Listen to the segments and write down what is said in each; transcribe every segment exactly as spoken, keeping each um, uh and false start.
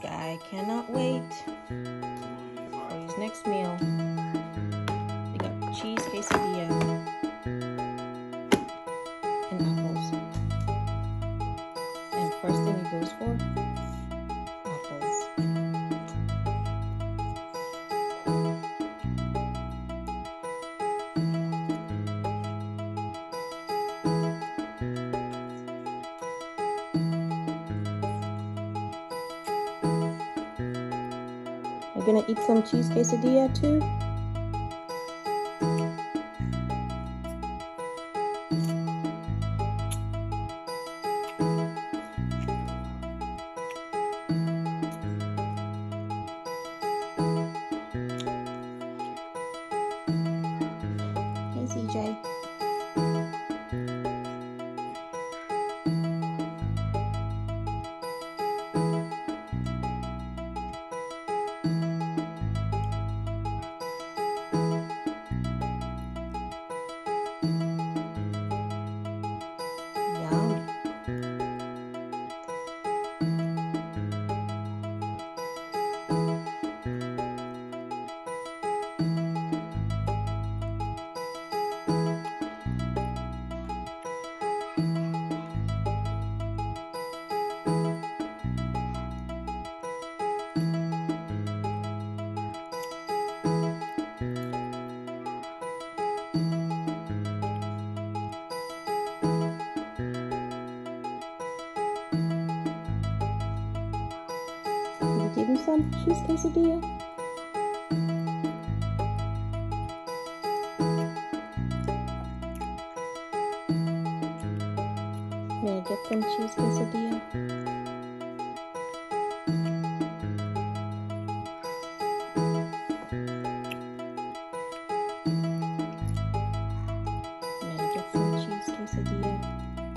guy cannot wait for his next meal. We got cheese quesadilla and apples. And first thing he goes for, apples. You're gonna eat some cheese quesadilla too? Hey C J. Give him some cheese quesadilla. May I get some cheese quesadilla? May I get some cheese quesadilla?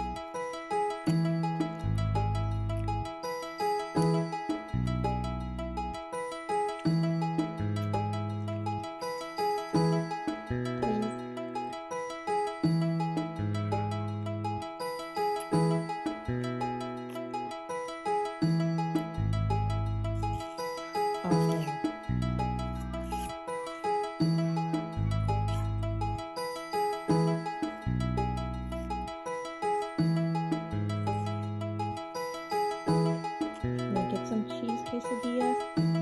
Some cheese quesadilla.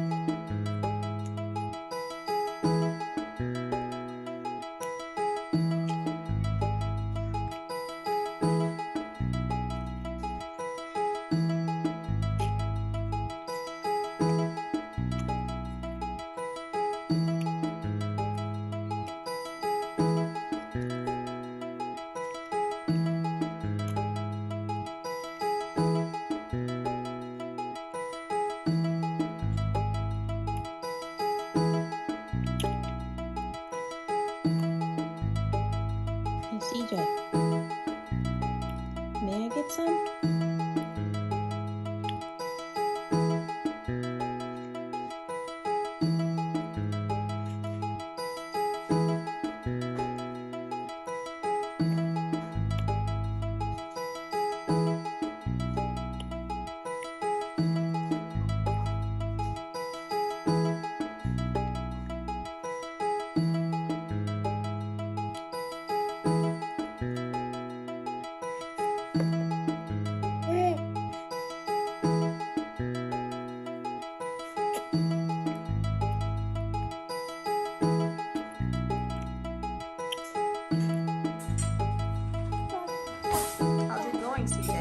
C J, may I get some? C J.